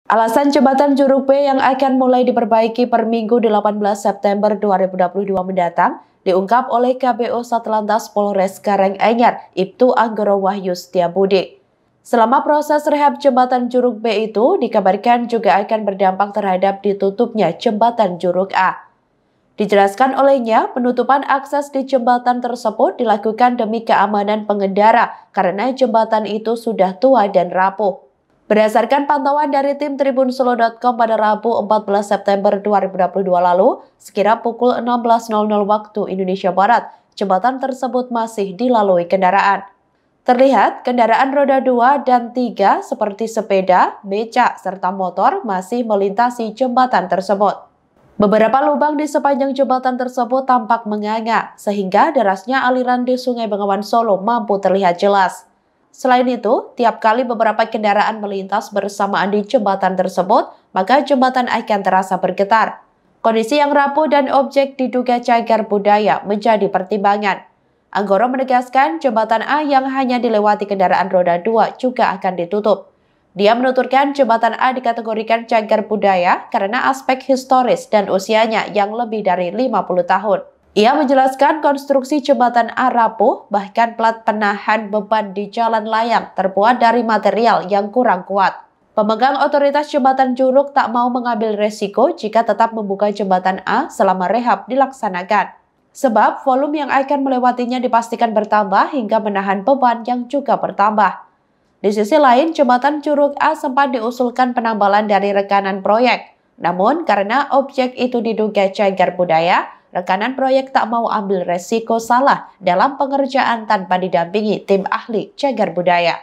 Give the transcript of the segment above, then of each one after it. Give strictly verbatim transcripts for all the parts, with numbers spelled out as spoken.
Alasan jembatan Curug B yang akan mulai diperbaiki per Minggu delapan belas September dua ribu dua puluh dua mendatang diungkap oleh K B O Satlantas Polres Karanganyar, Ibtu Anggoro Wahyu Setiabudi. Selama proses rehab jembatan Curug B itu dikabarkan juga akan berdampak terhadap ditutupnya jembatan Curug A. Dijelaskan olehnya, penutupan akses di jembatan tersebut dilakukan demi keamanan pengendara karena jembatan itu sudah tua dan rapuh. Berdasarkan pantauan dari tim tribun solo titik com pada Rabu empat belas September dua ribu dua puluh dua lalu, sekira pukul enam belas waktu Indonesia Barat, jembatan tersebut masih dilalui kendaraan. Terlihat kendaraan roda dua dan tiga seperti sepeda, becak, serta motor masih melintasi jembatan tersebut. Beberapa lubang di sepanjang jembatan tersebut tampak menganga, sehingga derasnya aliran di Sungai Bengawan Solo mampu terlihat jelas. Selain itu, tiap kali beberapa kendaraan melintas bersamaan di jembatan tersebut, maka jembatan akan terasa bergetar. Kondisi yang rapuh dan objek diduga cagar budaya menjadi pertimbangan. Anggoro menegaskan jembatan A yang hanya dilewati kendaraan roda dua juga akan ditutup. Dia menuturkan jembatan A dikategorikan cagar budaya karena aspek historis dan usianya yang lebih dari lima puluh tahun. Ia menjelaskan konstruksi jembatan A rapuh, bahkan plat penahan beban di jalan layang terbuat dari material yang kurang kuat. Pemegang otoritas jembatan Curug tak mau mengambil resiko jika tetap membuka jembatan A selama rehab dilaksanakan. Sebab volume yang akan melewatinya dipastikan bertambah hingga menahan beban yang juga bertambah. Di sisi lain, jembatan Curug A sempat diusulkan penambalan dari rekanan proyek. Namun karena objek itu diduga cagar budaya, rekanan proyek tak mau ambil resiko salah dalam pengerjaan tanpa didampingi tim ahli cagar budaya.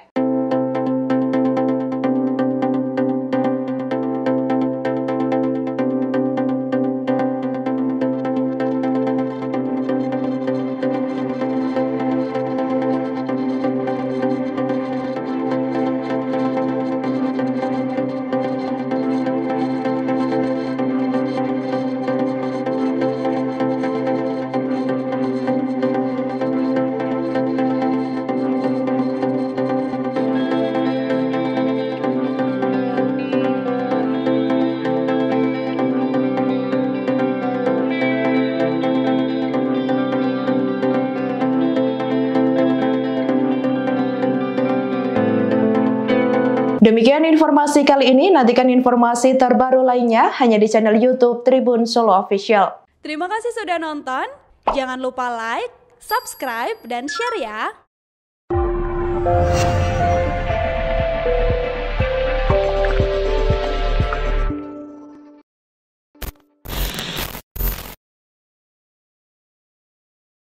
Demikian informasi kali ini, nantikan informasi terbaru lainnya hanya di channel YouTube Tribun Solo Official. Terima kasih sudah nonton, jangan lupa like, subscribe, dan share ya!